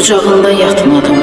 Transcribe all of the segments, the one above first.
qucağında yatmadım.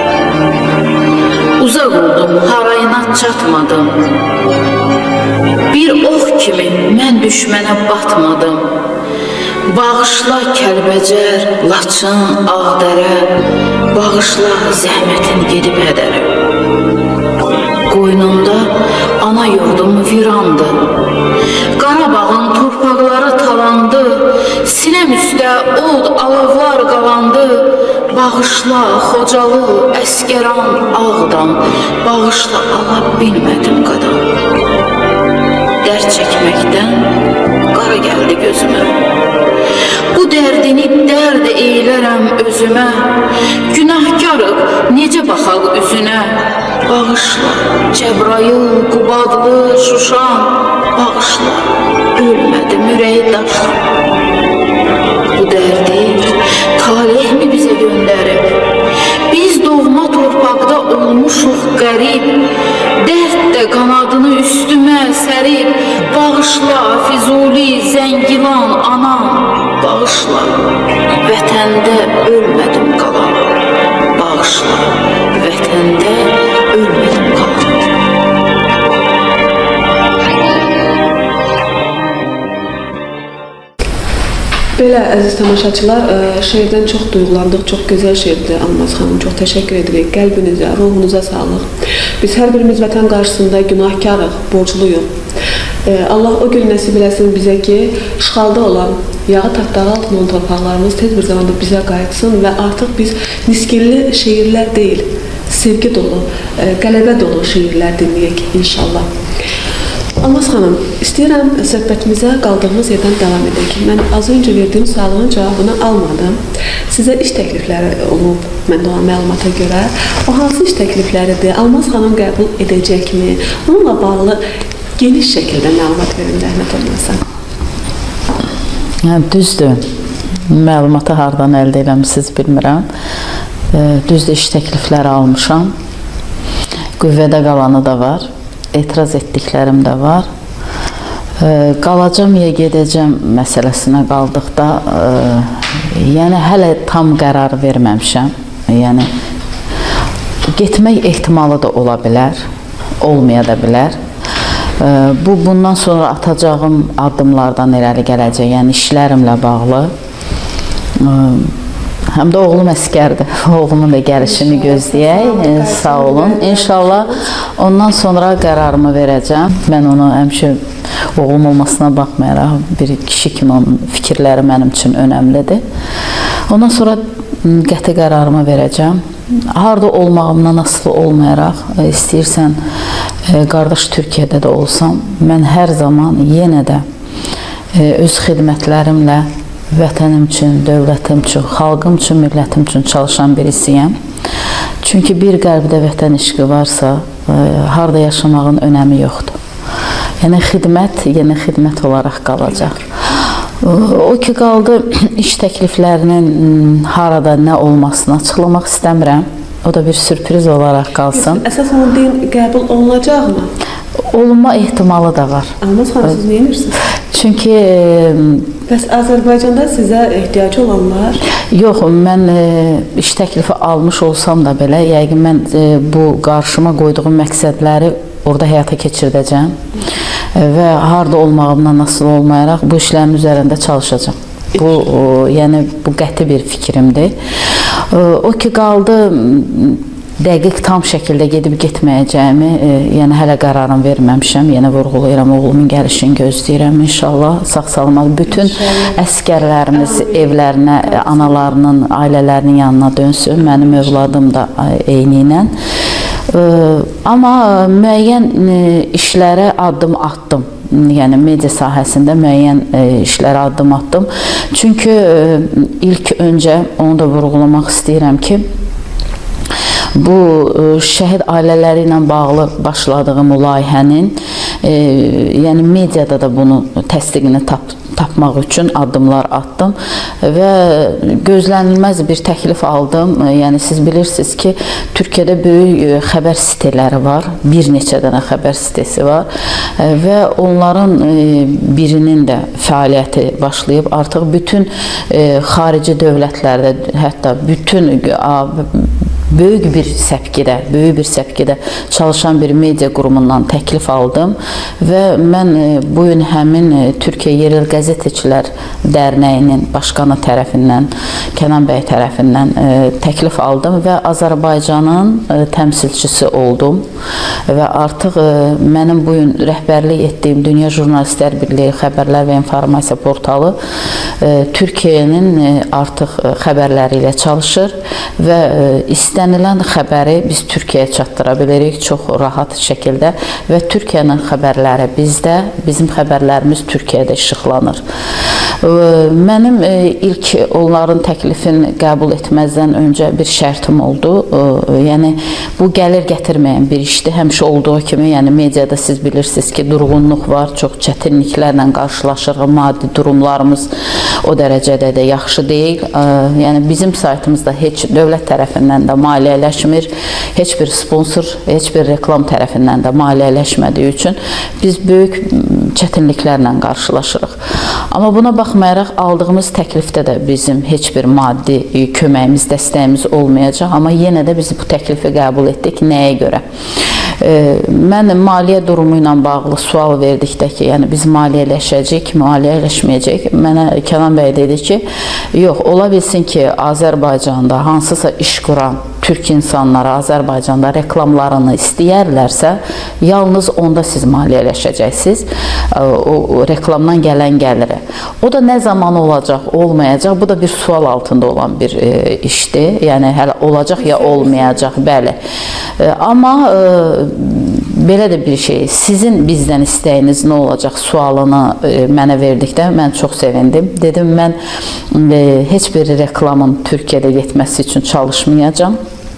Uzaq oldum, harayına çatmadım. Bir ox kimi mən düşmənə batmadım. Bağışla Kəlbəcər, Laçın, Ağdərə, bağışla zəhmətin gedib hədərə. Qoynumda ana yurdum virandı. Qarabağın torpaqları talandı. Sinəm üstə od alovlar qalandı. Bağışla Xocalı, Əskəran, Ağdam, bağışla ala bilmədim qadam. Dərd çəkməkdən qara gəldi gözümə. Bu dərdini dərd eylərəm özümə. Günahkarıq, necə baxaq üzünə. Bağışla Cəbrayıl, Qubadlı, Şuşan, bağışla, ölmədim ürəyi daşla. Bu dərdi talih mi bizə göndərib? Biz doğma torpaqda olmuşuq qərib. Dərd də qanadını üstümə sərib. Bağışla Füzuli, Zəngilan, anam, bağışla, vətəndə ölmədim qalan. Bağışla, vətəndə ölmədim qalan. Belə, əziz tamaşaçılar, şeirdən çox duyğulandıq, çox gözəl şeirdir Almaz xanım, çox təşəkkür edirik, qəlbinizə, ruhunuza sağlıq. Biz hər birimiz vətən qarşısında günahkarıq, borcluyuq. Allah o gün nəsib eləsin bizə ki, işğalda olan, yağı tapdağı altında olan torpaqlarımız tez bir zamanda bizə qayıtsın və artıq biz niskilli şeirlər deyil, sevgi dolu, qələbə dolu şeirlər dinləyək inşallah. Almaz xanım, istəyirəm söhbətimizə qaldığımız yerdən davam edək. Mən az öncə verdiyim sualının cavabını almadım. Sizə iş təklifləri olub, məndə olan məlumata görə. O hansı iş təklifləridir? Almaz xanım qəbul edəcəkmi? Bununla bağlı geniş şəkildə məlumat verin, rəhmət olmasa. Düzdür, məlumatı hardan əldə eləmişsiniz bilmirəm. Düzdür, iş təklifləri almışam. Qüvvədə qalanı da var. Etiraz etdiklərim də var. Qalacam ya gedəcəm məsələsinə qaldıqda, yəni hələ tam qərar verməmişəm. Yəni, getmək ehtimalı da ola bilər, olmaya da bilər. Bundan sonra atacağım addımlardan irəli gələcək, yəni işlərimlə bağlı. Həm də oğlum əskərdir. Oğlumun da gəlişini gözləyək. Sağ olun. İnşallah ondan sonra qərarımı verəcəm. Mən onu həmişə oğlum olmasına baxmayaraq bir kişi kimi onun fikirləri mənim üçün önəmlidir. Ondan sonra qəti qərarımı verəcəm. Harada olmağımdan asılı olmayaraq, istəyirsən qardaş Türkiyədə də olsam, mən hər zaman yenə də öz xidmətlərimlə vətənim üçün, dövlətim üçün, xalqım üçün, millətim üçün çalışan birisiyəm. Çünki bir qəlbdə vətən işqi varsa, harada yaşamağın önəmi yoxdur. Yəni, xidmət yeni xidmət olaraq qalacaq. O ki, qaldı iş təkliflərinin harada nə olmasını açıqlamaq istəmirəm. O da bir sürpriz olaraq qalsın. Əsas onu deyin, qəbul olunacaqmı? Olunma ehtimalı da var. Almaz xanım, siz nə edirsiniz? Çünki... Bəs Azərbaycanda sizə ehtiyacı olanlar? Yox, mən iş təklifi almış olsam da belə, yəqin mən bu qarşıma qoyduğum məqsədləri orada həyata keçirdəcəm və harada olmağımdan asılı olmayaraq bu işlərin üzərində çalışacağım. Yəni, bu qəti bir fikrimdir. O ki, qaldı dəqiq tam şəkildə gedib getməyəcəyimi, yəni hələ qərarım verməmişəm, yenə vurğulayıram, oğlumun gəlişini gözləyirəm inşallah, sağ-salamat bütün əskərlərimiz evlərinə, analarının, ailələrinin yanına dönsün, mənim övladım da eyni ilə. Amma müəyyən işlərə addım atdım, yəni media sahəsində müəyyən işlərə addım atdım. Çünki ilk öncə onu da vurğulamaq istəyirəm ki, bu şəhid ailələri ilə bağlı başladığım layihənin, yəni mediada da bunu təsdiqini tapmaq üçün addımlar atdım və gözlənilməz bir təklif aldım. Yəni siz bilirsiniz ki, Türkiyədə böyük xəbər siteləri var, bir neçə dənə xəbər sitesi var və onların birinin də fəaliyyəti başlayıb. Artıq bütün xarici dövlətlərdə, hətta bütün böyük bir səpkidə çalışan bir media qurumundan təklif aldım və mən bu gün həmin Türkiyə Yerel Qəzetçilər Dərnəyinin başqanı tərəfindən, Kənan bəy tərəfindən təklif aldım və Azərbaycanın təmsilçisi oldum və artıq mənim bu gün rəhbərlik etdiyim Dünya Jurnalistlər Birliyi Xəbərlər və İnformasiya portalı Türkiyənin artıq xəbərləri ilə çalışır və istənilən xəbəri biz Türkiyəyə çatdıra bilirik çox rahat şəkildə və Türkiyənin xəbərləri bizdə, bizim xəbərlərimiz Türkiyədə işıqlanır. Mənim ilk onların təklifini qəbul etməzdən öncə bir şərtim oldu. Yəni bu gəlir gətirməyən bir işdir. Həmişə olduğu kimi, yəni mediada siz bilirsiniz ki, durğunluq var, çox çətinliklərlə qarşılaşırıq, maddi durumlarımız o dərəcədə də yaxşı deyil. Yəni bizim saytımızda heç dövlət tərəfindən də maliyyələşmir, heç bir sponsor, heç bir reklam tərəfindən də maliyyələşmədiyi üçün biz böyük çətinliklərlə qarşılaşırıq. Amma buna baxmayaraq aldığımız təklifdə də bizim heç bir maddi köməyimiz, dəstəyimiz olmayacaq. Amma yenə də biz bu təklifi qəbul etdik. Nəyə görə? Mən maliyyə durumu ilə bağlı sual verdikdə ki, yəni biz maliyyələşəcəyik, maliyyələşməyəcək. Mənə Kənan bəy dedi ki, yox, ola bilsin ki, Azərbaycanda hansısa iş quran Türk insanları Azərbaycanda reklamlarını istəyərlərsə, yalnız onda siz maliyyələşəcəksiniz, o reklamdan gələn gəliri. O da nə zaman olacaq, olmayacaq, bu da bir sual altında olan bir işdir. Yəni, hələ olacaq ya olmayacaq, bəli. Amma belə də bir şey, sizin bizdən istəyiniz nə olacaq sualını mənə verdikdə mən çox sevindim. Dedim, mən heç bir reklamın Türkiyədə getməsi üçün çalışmayacağım.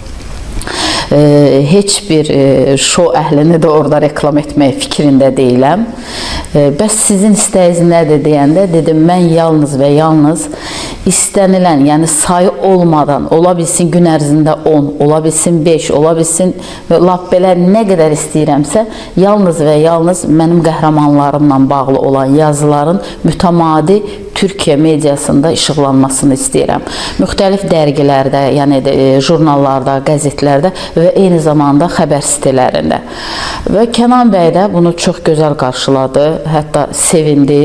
Heç bir şou əhlini də orada reklam etmək fikrində deyiləm. Bəs sizin istəyiniz nədir deyəndə dedim, mən yalnız və yalnız istənilən, yəni sayı olmadan, ola bilsin gün ərzində 10, ola bilsin 5, ola bilsin lap belə nə qədər istəyirəmsə, yalnız və yalnız mənim qəhrəmanlarımla bağlı olan yazıların mütəmadi Türkiyə mediasında işıqlanmasını istəyirəm. Müxtəlif dərgilərdə, yəni jurnallarda, qəzetlərdə və eyni zamanda xəbər sitelərində. Və Kənan bəy də bunu çox gözəl qarşıladı, hətta sevindi.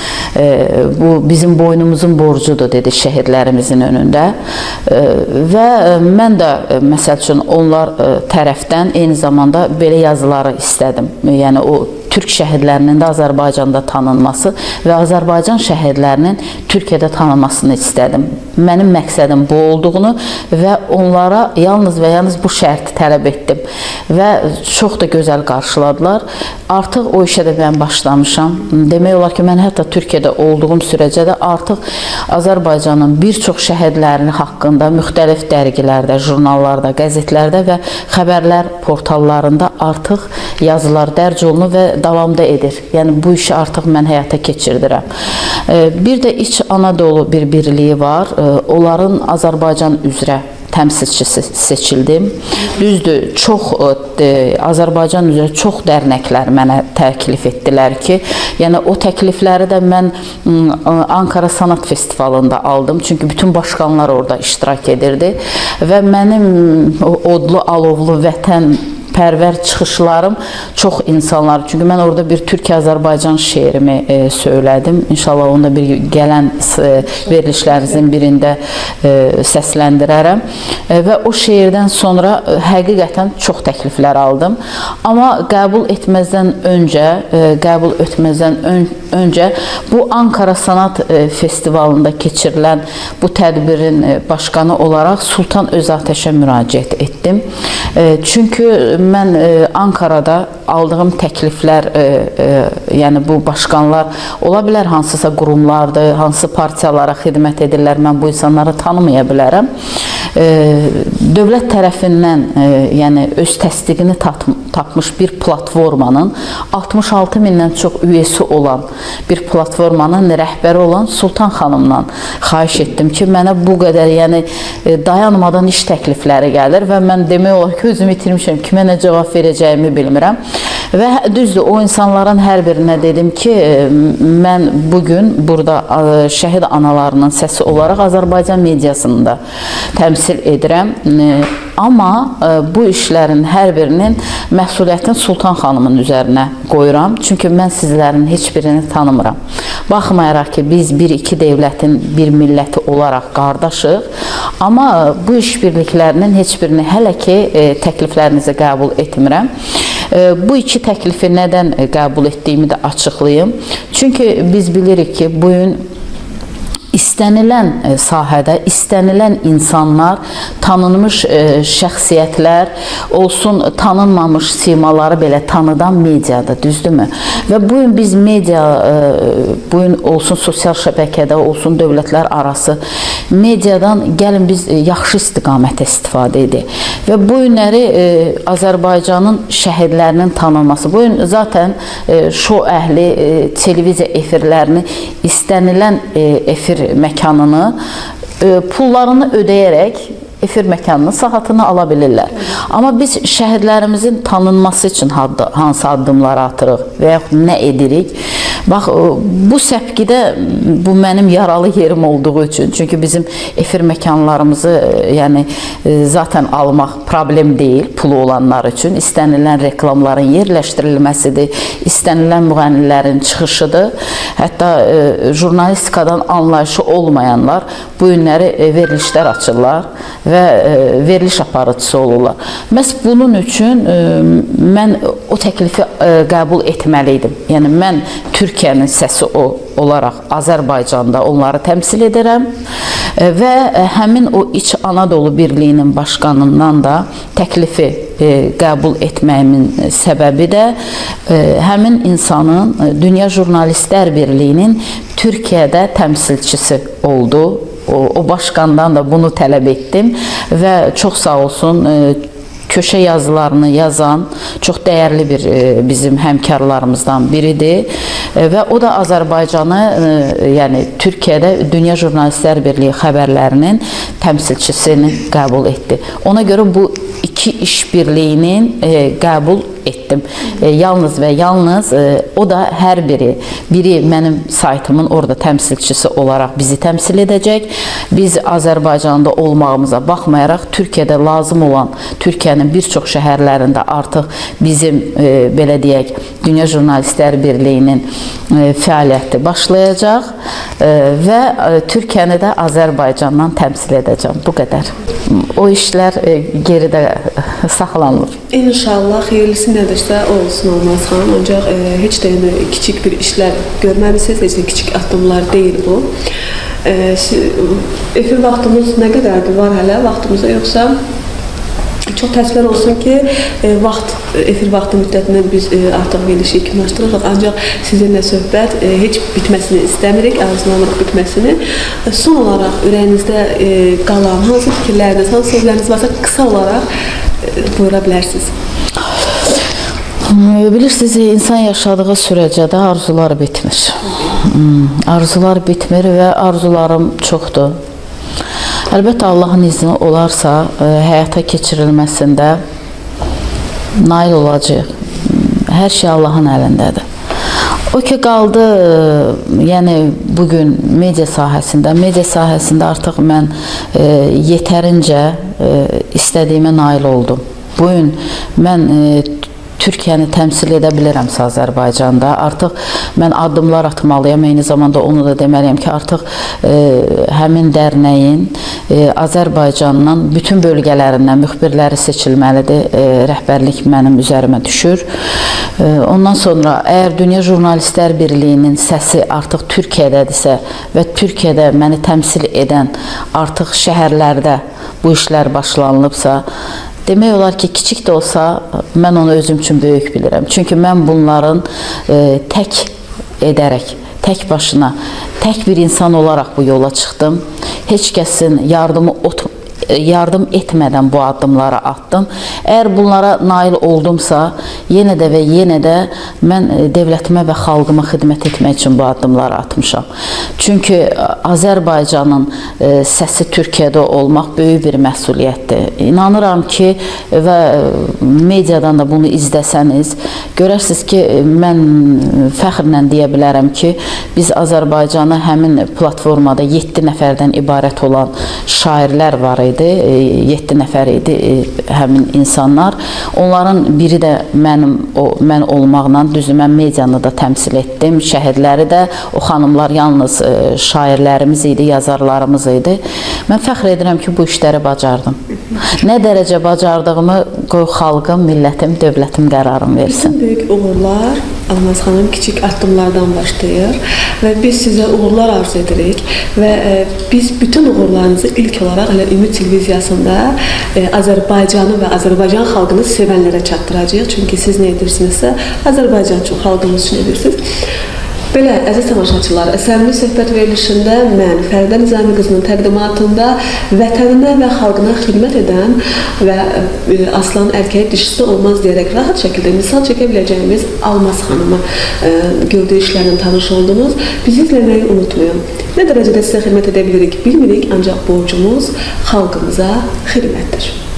Bu bizim boynumuzun borcudur, dedi şəhidlərimizin önündə. Və mən də, məsəl üçün, onlar tərəfdən eyni zamanda belə yazıları istədim. Yəni, o Türk şəhidlərinin də Azərbaycanda tanınması və Azərbaycan şəhidlərinin Türkiyədə tanınmasını istədim. Mənim məqsədim bu olduğunu və onlara yalnız və yalnız bu şərti tələb etdim. Və çox da gözəl qarşıladılar. Artıq o işə də mən başlamışam. Demək olar ki, mən hətta Türkiyədə olduğum sürəcə də artıq Azərbaycanın bir çox şəhidlərinin haqqında müxtəlif dərgilərdə, jurnallarda, qəzetlərdə və xəbərlər portallarında artıq yazılar dərc olunur və davamda edir. Yəni, bu işi artıq mən həyata keçirdirəm. Bir də İç Anadolu bir birliyi var. Onların Azərbaycan üzrə təmsilçisi seçildim. Düzdür, Azərbaycan üzrə çox dərnəklər mənə təklif etdilər ki, yəni o təklifləri də mən Ankara Sanat Festivalında aldım. Çünki bütün başqanlar orada iştirak edirdi və mənim odlu, alovlu vətən pərvər çıxışlarım çox insanlar. Çünki mən orada bir Türkiyə-Azərbaycan şeirimi söylədim. İnşallah onu da bir gələn verilişlərinizin birində səsləndirərəm. Və o şeirdən sonra həqiqətən çox təkliflər aldım. Amma qəbul etməzdən öncə bu Ankara Sanat Festivalında keçirilən bu tədbirin başqanı olaraq Sultan Özatəşə müraciət etdim. Çünki mən Ankarada aldığım təkliflər, yəni bu başqanlar ola bilər hansısa qurumlardır, hansı partiyalara xidmət edirlər, mən bu insanları tanımaya bilərəm. dövlət tərəfindən yəni öz təsdiqini tapmış bir platformanın 66 mindən çox üyesi olan bir platformanın rəhbəri olan Sultan xanımdan xahiş etdim ki, mənə bu qədər yəni dayanmadan iş təklifləri gəlir və mən demək olar ki, özümü itirmişəm, kimə nə cavab verəcəyimi bilmirəm. Və düzdür, o insanların hər birinə dedim ki, mən bugün burada şəhid analarının səsi olaraq Azərbaycan mediasını da təmsil edirəm. Amma bu işlərin hər birinin məsuliyyətini Sultan xanımın üzərinə qoyuram. Çünki mən sizlərin heç birini tanımıram. Baxmayaraq ki, biz bir-iki dövlətin bir milləti olaraq qardaşıq. Amma bu işbirliklərinin heç birini hələ ki təkliflərinizi qəbul etmirəm. Bu iki təklifi nədən qəbul etdiyimi də açıqlayım. Çünki biz bilirik ki, bu gün istənilən sahədə, istənilən insanlar, tanınmış şəxsiyyətlər olsun, tanınmamış simaları belə tanıdan mediada, düzdürmü? Və bu gün biz media, bu gün olsun sosial şəbəkədə, olsun dövlətlər arası mediadan gəlin biz yaxşı istiqamətə istifadə edək. Və bu günləri Azərbaycanın şəhidlərinin tanınması, bu gün zaten şou əhli televiziya efirlərini istənilən efir məkanını pullarını ödəyərək efir məkanının saatını ala bilirlər. Amma biz şəhidlərimizin tanınması üçün hansı addımları atırıq və yaxud nə edirik? Bax, bu səpkidə bu mənim yaralı yerim olduğu üçün. Çünki bizim efir məkanlarımızı yəni zaten almaq problem deyil pulu olanlar üçün. İstənilən reklamların yerləşdirilməsidir, istənilən müğənnilərin çıxışıdır. Hətta jurnalistikadan anlayışı olmayanlar bu günləri verilişlər açırlar və veriliş aparıcısı olurlar. Məhz bunun üçün mən o təklifi qəbul etməliydim. Yəni mən Türkiyənin səsi olaraq Azərbaycanda onları təmsil edirəm və həmin o İç Anadolu Birliyinin başqanından da təklifi qəbul etməyimin səbəbi də həmin insanın Dünya Jurnalistlər Birliyinin Türkiyədə təmsilçisi oldu. O başqandan da bunu tələb etdim və çox sağ olsun köşə yazılarını yazan çox dəyərli bir bizim həmkarlarımızdan biridir və o da Azərbaycanı, yəni Türkiyədə Dünya Jurnalistlər Birliyi xəbərlərinin təmsilçisini qəbul etdi. Ona görə bu iki işbirliyinin qəbul etdim. Yalnız və yalnız o da hər biri mənim saytımın orada təmsilçisi olaraq bizi təmsil edəcək. Biz Azərbaycanda olmağımıza baxmayaraq Türkiyədə lazım olan, Türkiyənin bir çox şəhərlərində artıq bizim belə deyək, Dünya Jurnalistlər Birliyinin fəaliyyəti başlayacaq və Türkiyəni də Azərbaycandan təmsil edəcəm. Bu qədər. O işlər geridə saxlanılır. İnşallah xeyirlisi nədirsə o olsun Almaz xanım. Ancaq heç də kiçik bir işlər görməmisiniz, heç də kiçik addımlar deyil bu. Efir vaxtımız nə qədərdir var hələ vaxtımızda, yoxsa çox təəssüflər olsun ki, efir vaxtı müddətindən biz artıq verilişi yekunlaşdırırıq. Ancaq sizinlə söhbət heç bitməsini istəmirik, arzulanırıq bitməsini. Son olaraq ürəyinizdə qalan hansı fikirləriniz, hansı sözləriniz varsa qısa olaraq buyura bilərsiniz. Bilirsiniz, insan yaşadığı sürəcə də arzular bitmir. Arzular bitmir və arzularım çoxdur. Əlbəttə, Allahın izni olarsa, həyata keçirilməsində nail olacaq. Hər şey Allahın əlindədir. O ki, qaldı, yəni bugün media sahəsində artıq mən yetərincə istədiyimə nail oldum. Bugün mən Türkiyəni təmsil edə bilirəmsə Azərbaycanda. Artıq mən addımlar atmalıyam. Eyni zamanda onu da deməliyəm ki, artıq həmin dərnəyin Azərbaycandan bütün bölgələrindən müxbirləri seçilməlidir. Rəhbərlik mənim üzərimə düşür. Ondan sonra, əgər Dünya Jurnalistlər Birliyinin səsi artıq Türkiyədədirsə və Türkiyədə məni təmsil edən artıq şəhərlərdə bu işlər başlanılıbsa, demək olar ki, kiçik də olsa, mən onu özüm üçün böyük bilirəm. Çünki mən bunların tək edərək, tək başına, tək bir insan olaraq bu yola çıxdım. Heç kəsin yardımı yardım etmədən bu addımları atdım. Əgər bunlara nail oldumsa, yenə də mən dövlətimə və xalqıma xidmət etmək üçün bu addımları atmışam. Çünki Azərbaycanın səsi Türkiyədə olmaq böyük bir məsuliyyətdir. İnanıram ki, və mediadan da bunu izləsəniz, görərsiniz ki, mən fəxrlə deyə bilərəm ki, biz Azərbaycanı həmin platformada 7 nəfərdən ibarət olan şairlər var idi, 7 nəfər idi həmin insanlar. Onların biri də mən olmaqla, düzdür, mən medianı da təmsil etdim, şəhidləri də, o xanımlar yalnız şairlərimiz idi, yazarlarımız idi. Mən fəxr edirəm ki, bu işləri bacardım. Nə dərəcə bacardığımı qoy xalqım, millətim, dövlətim qərarım versin. Bütün böyük uğurlar Almaz xanım kiçik addımlardan başlayır və biz sizə uğurlar arzu edirik və biz bütün uğurlarınızı ilk olaraq elə Ümid televiziyasında Azərbaycanı və Azərbaycan xalqını sevənlərə çatdıracağıq. Çünki siz nə edirsinizsə, Azərbaycan üçün, xalqımız üçün edirsiniz. Belə, əziz tamaşaçılar, əsərimiz söhbət verilişində mən Fəridə Nizami qızının təqdimatında vətəninə və xalqına xidmət edən və aslan erkəyi dişisi olmaz deyərək rahat şəkildə misal çəkə biləcəyimiz Almaz xanımı gördüyüşlərlə tanış oldunuz. Bizi izləməyi unutmayın. Nə dərəcədə sizə xidmət edə bilirik bilmirik, ancaq borcumuz xalqımıza xidmətdir.